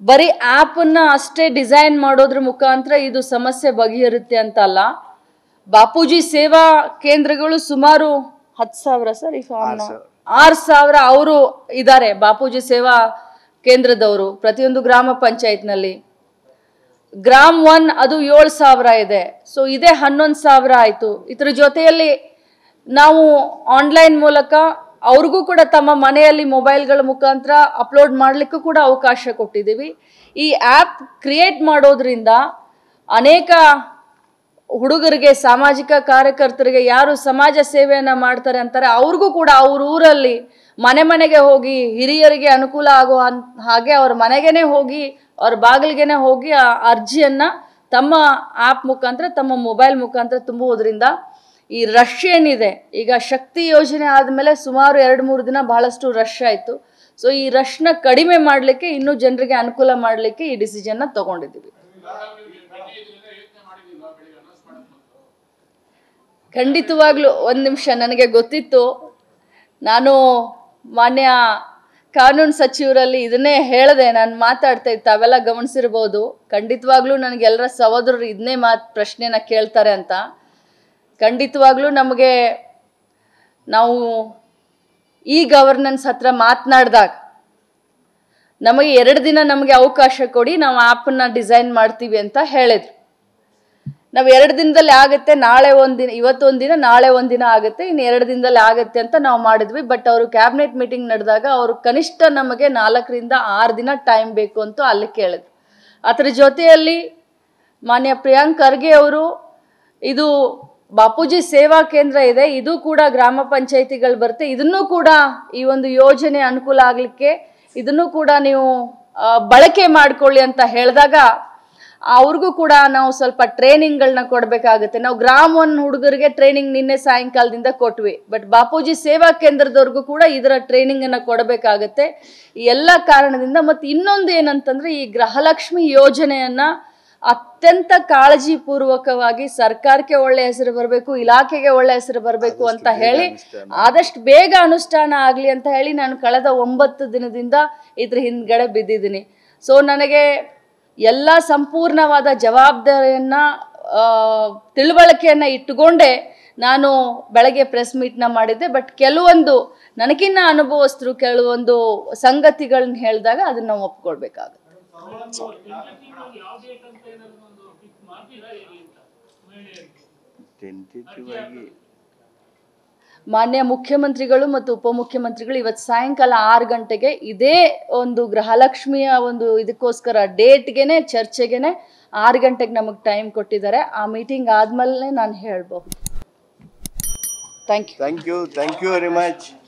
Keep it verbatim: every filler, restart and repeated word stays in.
ಬರೀ ಆ್ಯಪನ್ನು ಅಷ್ಟೇ ಡಿಸೈನ್ ಮಾಡೋದ್ರ ಮುಖಾಂತರ ಇದು ಸಮಸ್ಯೆ ಬಗೆಹರುತ್ತೆ ಅಂತ ಅಲ್ಲ. ಬಾಪೂಜಿ ಸೇವಾ ಕೇಂದ್ರಗಳು ಸುಮಾರು ಹತ್ತು ಸಾವಿರ ಸರ್ ಈ ಫಾರ್ಮ್ನ ಆರು ಸಾವಿರ ಅವರು ಇದ್ದಾರೆ ಬಾಪೂಜಿ ಸೇವಾ ಕೇಂದ್ರದವರು ಪ್ರತಿಯೊಂದು ಗ್ರಾಮ ಪಂಚಾಯತ್ನಲ್ಲಿ. ಗ್ರಾಮ್ ಒನ್ ಅದು ಏಳು ಸಾವಿರ ಇದೆ. ಸೊ ಇದೇ ಹನ್ನೊಂದು ಸಾವಿರ ಆಯಿತು. ಇದರ ಜೊತೆಯಲ್ಲಿ ನಾವು ಆನ್ಲೈನ್ ಮೂಲಕ ಅವ್ರಿಗೂ ಕೂಡ ತಮ್ಮ ಮನೆಯಲ್ಲಿ ಮೊಬೈಲ್ಗಳ ಮುಖಾಂತರ ಅಪ್ಲೋಡ್ ಮಾಡಲಿಕ್ಕೂ ಕೂಡ ಅವಕಾಶ ಕೊಟ್ಟಿದ್ದೀವಿ. ಈ ಆ್ಯಪ್ ಕ್ರಿಯೇಟ್ ಮಾಡೋದ್ರಿಂದ ಅನೇಕ ಹುಡುಗರಿಗೆ, ಸಾಮಾಜಿಕ ಕಾರ್ಯಕರ್ತರಿಗೆ, ಯಾರು ಸಮಾಜ ಸೇವೆಯನ್ನು ಮಾಡ್ತಾರೆ ಅಂತಾರೆ ಅವ್ರಿಗೂ ಕೂಡ ಅವ್ರ ಊರಲ್ಲಿ ಮನೆ ಮನೆಗೆ ಹೋಗಿ ಹಿರಿಯರಿಗೆ ಅನುಕೂಲ ಆಗೋ ಹಾಗೆ ಅವ್ರ ಮನೆಗೇ ಹೋಗಿ ಅವ್ರ ಬಾಗಿಲಿಗೆ ಹೋಗಿ ಆ ಅರ್ಜಿಯನ್ನು ತಮ್ಮ ಆ್ಯಪ್ ಮುಖಾಂತರ ತಮ್ಮ ಮೊಬೈಲ್ ಮುಖಾಂತರ ತುಂಬುವುದರಿಂದ ಈ ರಶ್ ಏನಿದೆ, ಈಗ ಶಕ್ತಿ ಯೋಜನೆ ಆದಮೇಲೆ ಸುಮಾರು ಎರಡು ಮೂರು ದಿನ ಬಹಳಷ್ಟು ರಶ್ ಆಯಿತು. ಸೊ ಈ ರಶ್ನ ಕಡಿಮೆ ಮಾಡಲಿಕ್ಕೆ, ಇನ್ನೂ ಜನರಿಗೆ ಅನುಕೂಲ ಮಾಡಲಿಕ್ಕೆ ಈ ಡಿಸಿಷನ್ನ ತಗೊಂಡಿದ್ದೀವಿ. ಖಂಡಿತವಾಗ್ಲೂ ಒಂದು ನಿಮಿಷ, ನನಗೆ ಗೊತ್ತಿತ್ತು. ನಾನು ಮಾನ್ಯ ಕಾನೂನು ಸಚಿವರಲ್ಲಿ ಇದನ್ನೇ ಹೇಳಿದೆ, ನಾನು ಮಾತಾಡ್ತಾ ಇತ್ತು, ತಾವೆಲ್ಲ ಗಮನಿಸಿರ್ಬೋದು. ಖಂಡಿತವಾಗ್ಲೂ ನನಗೆ ಎಲ್ಲರ ಸಹೋದರರು ಇದನ್ನೇ ಮಾತು ಪ್ರಶ್ನೆನ ಕೇಳ್ತಾರೆ ಅಂತ. ಖಂಡಿತವಾಗ್ಲೂ ನಮಗೆ ನಾವು ಈ ಗವರ್ನೆನ್ಸ್ ಹತ್ರ ಮಾತನಾಡಿದಾಗ ನಮಗೆ ಎರಡು ದಿನ ನಮಗೆ ಅವಕಾಶ ಕೊಡಿ, ನಾವು ಆ್ಯಪನ್ನು ಡಿಸೈನ್ ಮಾಡ್ತೀವಿ ಅಂತ ಹೇಳಿದ್ರು. ನಾವು ಎರಡು ದಿನದಲ್ಲಿ ಆಗುತ್ತೆ, ನಾಳೆ ಒಂದಿನ, ಇವತ್ತು ಒಂದಿನ, ನಾಳೆ ಒಂದಿನ ಆಗುತ್ತೆ, ಇನ್ನು ಎರಡು ದಿನದಲ್ಲಿ ಆಗುತ್ತೆ ಅಂತ ನಾವು ಮಾಡಿದ್ವಿ. ಬಟ್ ಅವರು ಕ್ಯಾಬಿನೆಟ್ ಮೀಟಿಂಗ್ ನಡೆದಾಗ ಅವರು ಕನಿಷ್ಠ ನಮಗೆ ನಾಲ್ಕರಿಂದ ಆರು ದಿನ ಟೈಮ್ ಬೇಕು ಅಂತ ಅಲ್ಲಿ ಕೇಳಿದ್ರು. ಅದರ ಜೊತೆಯಲ್ಲಿ ಮಾನ್ಯ ಪ್ರಿಯಾಂಕ್ ಖರ್ಗೆ ಅವರು ಇದು ಬಾಪೂಜಿ ಸೇವಾ ಕೇಂದ್ರ ಇದೆ, ಇದು ಕೂಡ ಗ್ರಾಮ ಪಂಚಾಯಿತಿಗಳು ಬರುತ್ತೆ, ಇದನ್ನು ಕೂಡ ಈ ಒಂದು ಯೋಜನೆ ಅನುಕೂಲ ಆಗಲಿಕ್ಕೆ ಇದನ್ನು ಕೂಡ ನೀವು ಬಳಕೆ ಮಾಡ್ಕೊಳ್ಳಿ ಅಂತ ಹೇಳಿದಾಗ ಅವ್ರಿಗೂ ಕೂಡ ನಾವು ಸ್ವಲ್ಪ ಟ್ರೈನಿಂಗ್ಗಳನ್ನ ಕೊಡಬೇಕಾಗುತ್ತೆ. ನಾವು ಗ್ರಾಮ್ ಒನ್ ಹುಡುಗರಿಗೆ ಟ್ರೈನಿಂಗ್ ನಿನ್ನೆ ಸಾಯಂಕಾಲದಿಂದ ಕೊಟ್ವಿ. ಬಟ್ ಬಾಪೂಜಿ ಸೇವಾ ಕೇಂದ್ರದವ್ರಿಗೂ ಕೂಡ ಇದರ ಟ್ರೈನಿಂಗನ್ನು ಕೊಡಬೇಕಾಗತ್ತೆ. ಈ ಎಲ್ಲ ಕಾರಣದಿಂದ ಮತ್ತು ಇನ್ನೊಂದು ಏನಂತಂದರೆ, ಈ ಗೃಹಲಕ್ಷ್ಮಿ ಯೋಜನೆಯನ್ನು ಅತ್ಯಂತ ಕಾಳಜಿ ಪೂರ್ವಕವಾಗಿ ಸರ್ಕಾರಕ್ಕೆ ಒಳ್ಳೆ ಹೆಸರು ಬರಬೇಕು, ಇಲಾಖೆಗೆ ಒಳ್ಳೆ ಹೆಸರು ಬರಬೇಕು ಅಂತ ಹೇಳಿ ಆದಷ್ಟು ಬೇಗ ಅನುಷ್ಠಾನ ಆಗಲಿ ಅಂತ ಹೇಳಿ ನಾನು ಕಳೆದ ಒಂಬತ್ತು ದಿನದಿಂದ ಇದ್ರ ಹಿಂದ್ಗಡೆ ಬಿದ್ದಿದ್ದೀನಿ. ಸೊ ನನಗೆ ಎಲ್ಲ ಸಂಪೂರ್ಣವಾದ ಜವಾಬ್ದಾರಿಯನ್ನು, ತಿಳುವಳಿಕೆಯನ್ನು ಇಟ್ಟುಕೊಂಡೇ ನಾನು ಬೆಳಗ್ಗೆ ಪ್ರೆಸ್ ಮೀಟ್ನ ಮಾಡಿದ್ದೆ. ಬಟ್ ಕೆಲವೊಂದು ನನಗಿನ್ನ ಅನುಭವಸ್ಥರು ಕೆಲವೊಂದು ಸಂಗತಿಗಳನ್ನ ಹೇಳಿದಾಗ ಅದನ್ನ ನಾವು ಒಪ್ಕೊಳ್ಬೇಕಾಗುತ್ತೆ. ಮಾನ್ಯ ಮುಖ್ಯಮಂತ್ರಿಗಳು ಮತ್ತು ಉಪಮುಖ್ಯಮಂತ್ರಿಗಳು ಇವತ್ತು ಸಾಯಂಕಾಲ ಆರು ಗಂಟೆಗೆ ಇದೇ ಒಂದು ಗೃಹಲಕ್ಷ್ಮಿಯ ಒಂದು ಇದಕ್ಕೋಸ್ಕರ ಡೇಟ್ಗೆನೆ ಚರ್ಚೆಗೆನೆ ಆರು ಗಂಟೆಗೆ ನಮಗೆ ಟೈಮ್ ಕೊಟ್ಟಿದ್ದಾರೆ. ಆ ಮೀಟಿಂಗ್ ಆದ್ಮೇಲೆ ನಾನು ಹೇಳ್ಬಹುದು. Thank you thank you thank you very much.